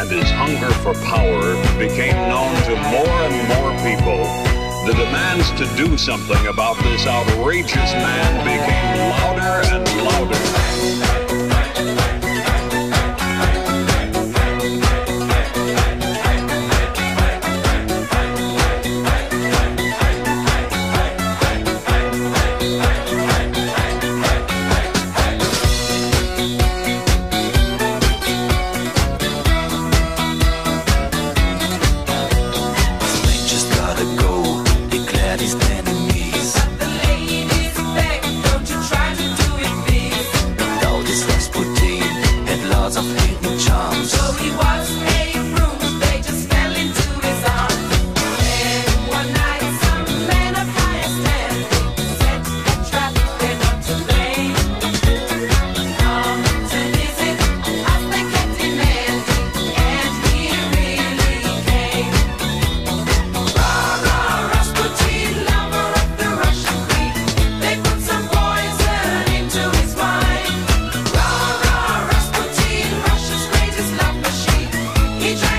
and his hunger for power became known to more and more people, the demands to do something about this outrageous man became louder and louder. Of hidden charms. So he was a broom, they just fell into his arms. And one night some man of higher standing set a trap there not to lay. Come to visit as they kept demanding, and he really came. Rah, rah, Rasputin, lover of the Russian queen. They put some poison into his wine. Rah, rah, Rasputin, Russia's greatest love machine. He drank